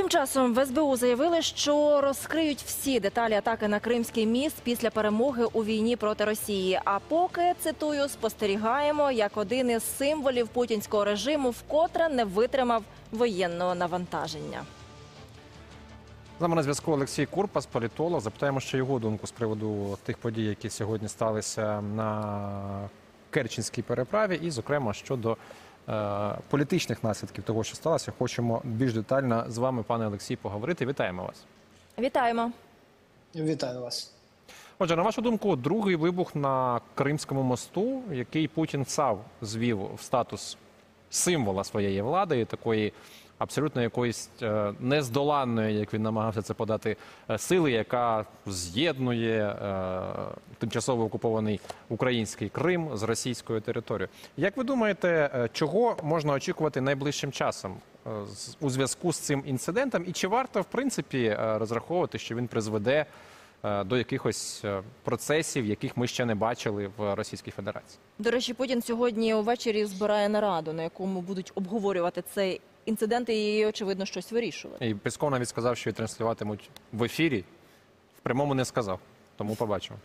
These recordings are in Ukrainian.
Тим часом в СБУ заявили, що розкриють всі деталі атаки на Кримський міст після перемоги у війні проти Росії. А поки, цитую, спостерігаємо, як один із символів путінського режиму вкотре не витримав воєнного навантаження. З нами на зв'язку Олексій Курпас, політолог. Запитаємо, що його думку з приводу тих подій, які сьогодні сталися на Керченській переправі, і, зокрема, щодо політичних наслідків того, що сталося. Хочемо більш детально з вами, пане Олексій, поговорити. Вітаємо вас. Вітаємо. Вітаю вас. Отже, на вашу думку, другий вибух на Кримському мосту, який Путін сам звів в статус символа своєї влади, такої абсолютно якоїсь нездоланної, як він намагався це подати, сили, яка з'єднує тимчасово окупований український Крим з російською територією. Як ви думаєте, чого можна очікувати найближчим часом у зв'язку з цим інцидентом? І чи варто, в принципі, розраховувати, що він призведе до якихось процесів, яких ми ще не бачили в Російській Федерації? До речі, Путін сьогодні увечері збирає нараду, на якому будуть обговорювати цей інцидент і, очевидно, щось вирішувати. І Песков навіть сказав, що і транслюватимуть в ефірі. В прямому не сказав, тому побачимо.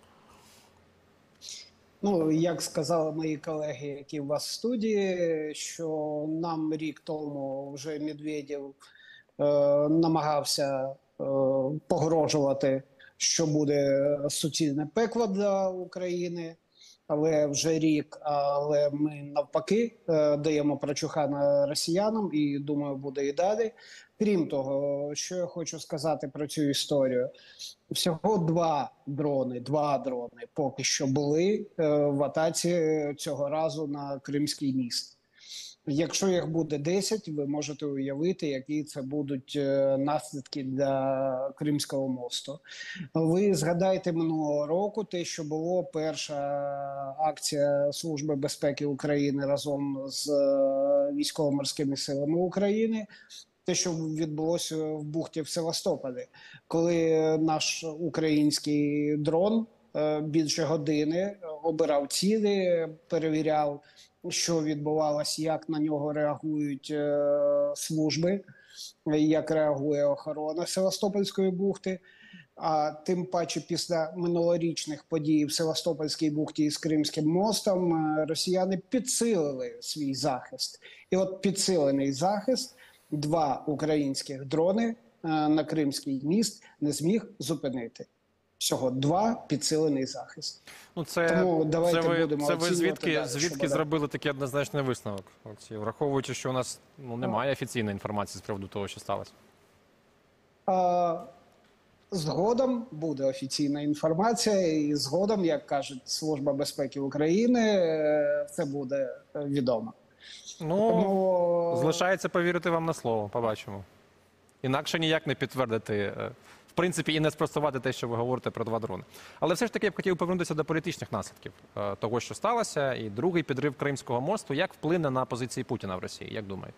Ну, як сказали мої колеги, які у вас в студії, що нам рік тому вже Медведєв намагався погрожувати, що буде суцільне пекло для України, але вже рік, але ми навпаки даємо прочухана росіянам і, думаю, буде і далі. Крім того, що я хочу сказати про цю історію. Всього два дрони поки що були в атаці цього разу на Кримський міст. Якщо їх буде 10, ви можете уявити, які це будуть наслідки для Кримського мосту. Ви згадайте минулого року те, що було перша акція Служби безпеки України разом з військово-морськими силами України, те, що відбулося в бухті в Севастополі, коли наш український дрон більше години обирав цілі, перевіряв, що відбувалося, як на нього реагують служби, як реагує охорона Севастопольської бухти. А тим паче після минулорічних подій в Севастопольській бухті із Кримським мостом росіяни підсилили свій захист. І от підсилений захист, два українських дрони на Кримський міст не зміг зупинити. Всього два підсилений захист. Ну, Тому давайте будемо це ви оцінювати звідки зробили такий однозначний висновок? Враховуючи, що у нас немає офіційної інформації з приводу того, що сталося. Згодом буде офіційна інформація, і згодом, як кажуть Служба безпеки України, це буде відомо. Ну, залишається повірити вам на слово, побачимо. Інакше ніяк не підтвердити, в принципі, і не спростувати те, що ви говорите про два дрони. Але все ж таки я б хотів повернутися до політичних наслідків того, що сталося, і другий підрив Кримського мосту. Як вплине на позиції Путіна в Росії, як думаєте?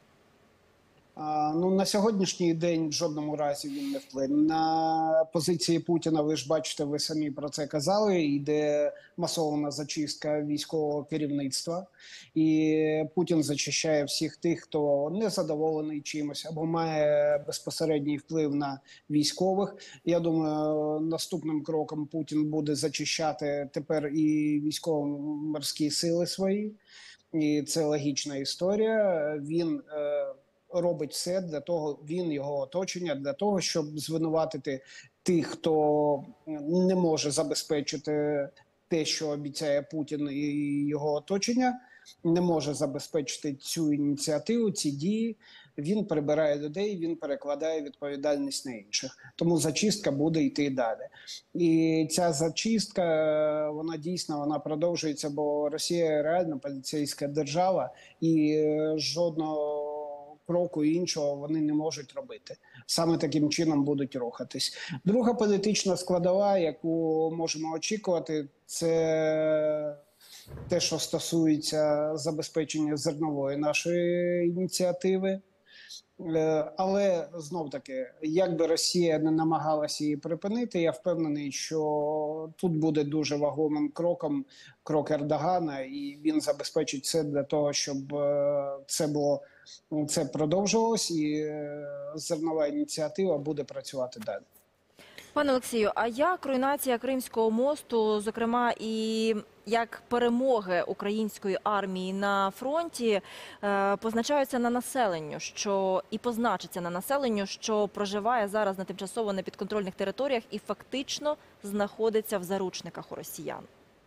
Ну, на сьогоднішній день в жодному разі він не вплине. На позиції Путіна, ви ж бачите, ви самі про це казали, йде масована зачистка військового керівництва. І Путін зачищає всіх тих, хто не задоволений чимось або має безпосередній вплив на військових. Я думаю, наступним кроком Путін буде зачищати тепер і військово-морські сили свої. І це логічна історія. Він робить все для того, він, його оточення, для того, щоб звинуватити тих, хто не може забезпечити те, що обіцяє Путін і його оточення, не може забезпечити цю ініціативу, ці дії. Він прибирає людей, він перекладає відповідальність на інших. Тому зачистка буде йти далі. І ця зачистка, вона дійсно, вона продовжується, бо Росія реально поліцейська держава, і жодного кроку іншого вони не можуть робити. Саме таким чином будуть рухатись. Друга політична складова, яку можемо очікувати, це те, що стосується забезпечення зернової нашої ініціативи. Але, знов-таки, як би Росія не намагалася її припинити, я впевнений, що тут буде дуже вагомим крок Ердогана, і він забезпечить все для того, щоб це було це продовжувалось, і зернова ініціатива буде працювати далі. Пане Олексію, а як руйнація Кримського мосту, зокрема і як перемоги української армії на фронті, позначаються на населенню, позначиться на населенню, що проживає зараз на тимчасово непідконтрольних територіях і фактично знаходиться в заручниках у росіян?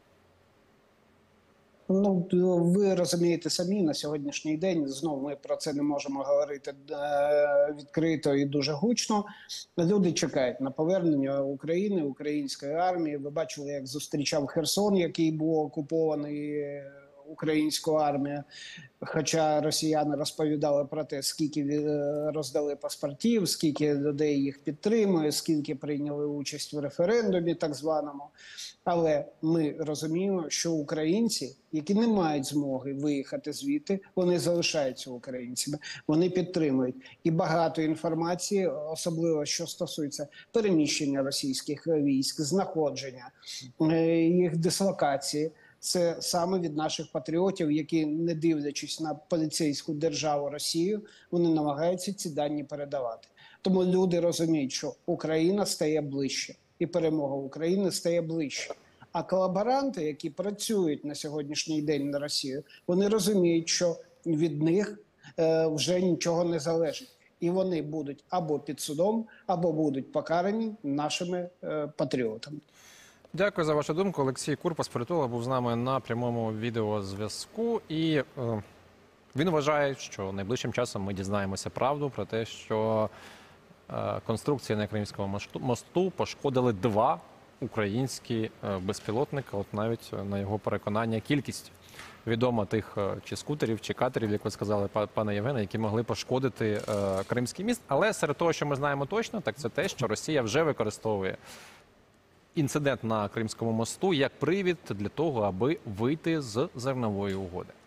Ну, ви розумієте самі, на сьогоднішній день, знову ми про це не можемо говорити відкрито і дуже гучно. Люди чекають на повернення України, української армії. Ви бачили, як зустрічав Херсон, який був окупований українською армією. Хоча росіяни розповідали про те, скільки роздали паспортів, скільки людей їх підтримує, скільки прийняли участь в референдумі так званому. Але ми розуміємо, що українці, які не мають змоги виїхати звідти, вони залишаються українцями, вони підтримують. І багато інформації, особливо що стосується переміщення російських військ, знаходження, їх дислокації, це саме від наших патріотів, які, не дивлячись на поліцейську державу Росію, вони намагаються ці дані передавати. Тому люди розуміють, що Україна стає ближче, і перемога України стає ближче. А колаборанти, які працюють на сьогоднішній день на Росію, вони розуміють, що від них вже нічого не залежить. І вони будуть або під судом, або будуть покарані нашими патріотами. Дякую за вашу думку. Олексій Курпас, політолог, був з нами на прямому відеозв'язку. І він вважає, що найближчим часом ми дізнаємося правду про те, що конструкції на Кримському мосту пошкодили 2 українські безпілотники. От навіть на його переконання кількість відома тих чи скутерів, чи катерів, як ви сказали, пане Євгене, які могли пошкодити Кримський міст. Але серед того, що ми знаємо точно, так це те, що Росія вже використовує інцидент на Кримському мосту як привід для того, аби вийти з зернової угоди.